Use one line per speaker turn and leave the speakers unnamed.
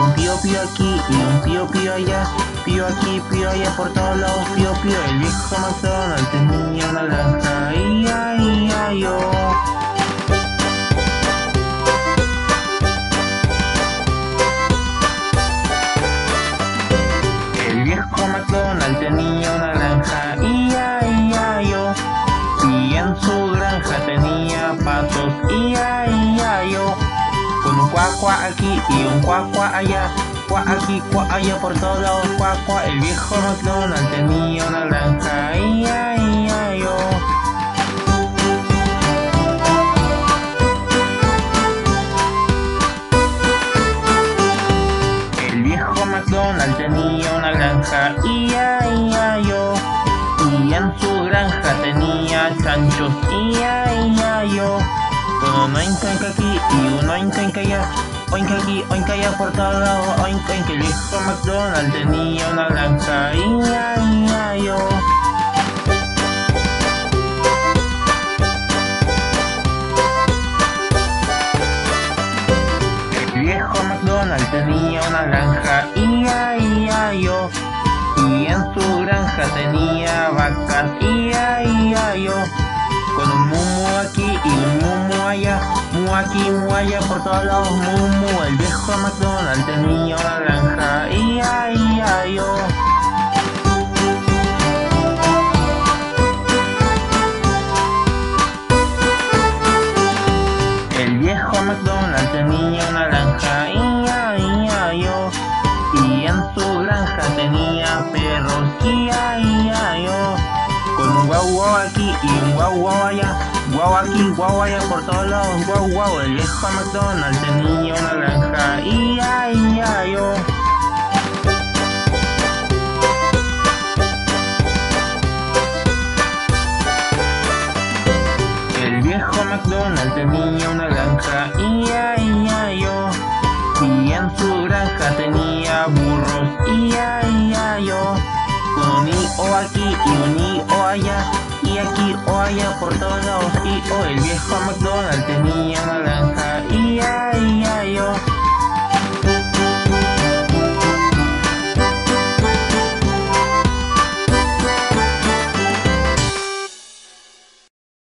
un pío aquí y un pío allá. Pío aquí, pío allá, por todos lados pío. El viejo McDonald tenía una granja, ia-ia-yo. El viejo McDonald tenía una granja, ia-ia-yo. Y en su granja tenía patos, ia-ia-yo. Con un cuá aquí y un cuá allá. Cuá aquí, cuá allá, por todos lados cuá. El viejo McDonald tenía una granja, ia-ia-yo. El viejo McDonald tenía una granja, ia-ia-yo. Y en su granja tenía chanchos, ia-ia-yo. Con un oink aquí y un oink allá. Oink aquí, oink allá, por todos lados oink. El viejo McDonald tenía una granja, ia-ia-yo. El viejo McDonald tenía una granja, ia-ia-yo. Y en su granja tenía vacas, ia-ia-yo. Con un mumu aquí y un mumu allá. Mu aquí, mu allá, por todos lados mumu. El viejo McDonald tenía una granja, ia-ia-yo. El viejo McDonald tenía una granja, ia-ia-yo. Y en su granja tenía perros, ia-ia-yo. Con un guau aquí y un guau allá. Guau aquí, guau allá, por todos lados guau. El viejo McDonald tenía una granja, ia-ia-yo. El viejo McDonald tenía una granja, ia-ia-yo. Y en su granja tenía burros, ia-ia-yo. Con un i-o aquí y un i-o allá. Y aquí o allá, por todos lados i-o. El viejo McDonald tenía una granja, ia-ia-yo.